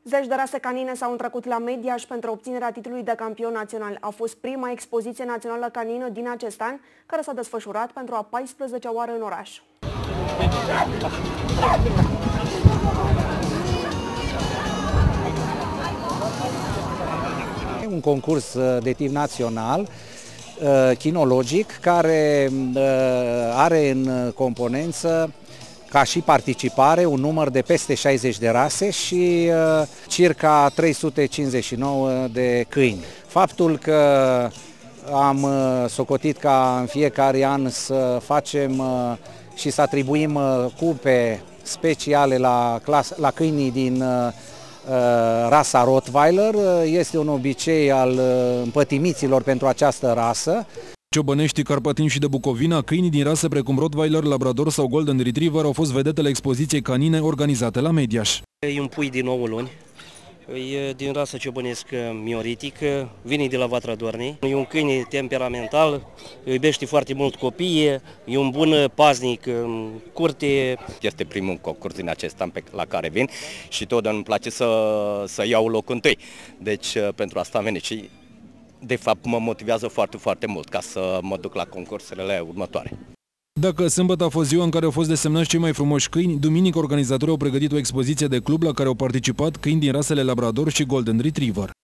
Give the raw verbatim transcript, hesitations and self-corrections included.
Zeci de rase canine s-au întrecut la Mediaș pentru obținerea titlului de campion național. A fost prima expoziție națională canină din acest an, care s-a desfășurat pentru a paisprezecea oară în oraș. E un concurs de tip național, chinologic, care are în componență ca și participare un număr de peste șaizeci de rase și uh, circa trei sute cincizeci și nouă de câini. Faptul că am uh, socotit ca în fiecare an să facem uh, și să atribuim uh, cupe speciale la, clas la câinii din uh, rasa Rottweiler uh, este un obicei al uh, împătimiților pentru această rasă. Ciobăneștii carpatini și de Bucovina, câinii din rase precum Rottweiler, Labrador sau Golden Retriever au fost vedetele expoziției canine organizate la Mediaș. E un pui din nouă luni, e din rasă ciobănesc mioritic, vine de la Vatra Dornei. E un câine temperamental, iubește foarte mult copiii, e un bun paznic în curte. Este primul concurs din acest an pe, la care vin și totdeauna îmi place să, să iau locul întâi. Deci pentru asta am venit și de fapt mă motivează foarte, foarte mult ca să mă duc la concursurile următoare. Dacă sâmbătă a fost ziua în care au fost desemnați cei mai frumoși câini, duminică organizatorii au pregătit o expoziție de club la care au participat câini din rasele Labrador și Golden Retriever.